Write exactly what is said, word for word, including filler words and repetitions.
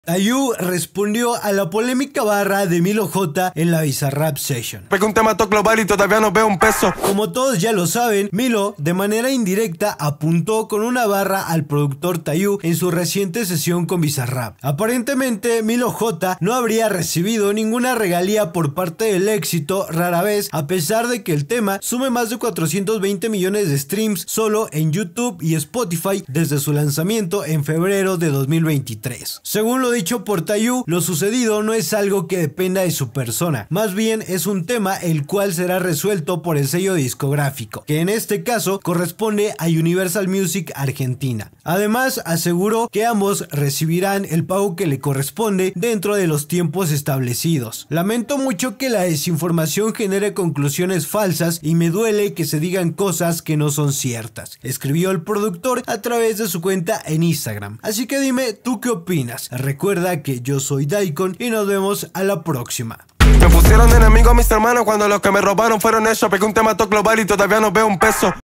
Tayu respondió a la polémica barra de Milo J en la Bizarrap Session. Porque un tema top global y todavía no veo un peso. Como todos ya lo saben, Milo de manera indirecta apuntó con una barra al productor Tayu en su reciente sesión con Bizarrap. Aparentemente Milo J no habría recibido ninguna regalía por parte del éxito rara vez, a pesar de que el tema sume más de cuatrocientos veinte millones de streams solo en YouTube y Spotify desde su lanzamiento en febrero de dos mil veintitrés. Según lo dicho por Tayu, lo sucedido no es algo que dependa de su persona, más bien es un tema el cual será resuelto por el sello discográfico, que en este caso corresponde a Universal Music Argentina. Además, aseguró que ambos recibirán el pago que le corresponde dentro de los tiempos establecidos. Lamento mucho que la desinformación genere conclusiones falsas y me duele que se digan cosas que no son ciertas, escribió el productor a través de su cuenta en Instagram. Así que dime, ¿tú qué opinas? Recuerda que yo soy Daikon y nos vemos a la próxima. Me pusieron de enemigo a mis hermanos cuando los que me robaron fueron ellos. Pegué un tema top global y todavía no veo un peso.